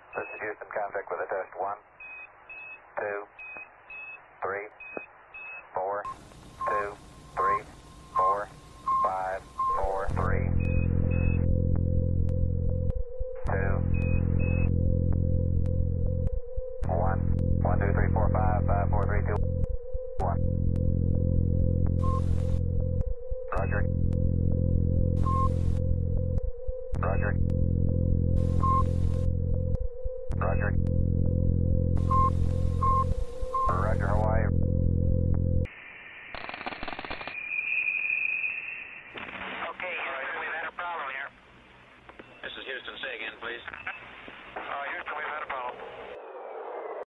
This is Houston, contact with a test. 1, 2, 3, 4, 2, 3, 4, 5, 4, 3, 2, 1, 1, 2, 3, 4, 5, 5, 4, 3, 2, 1. Roger.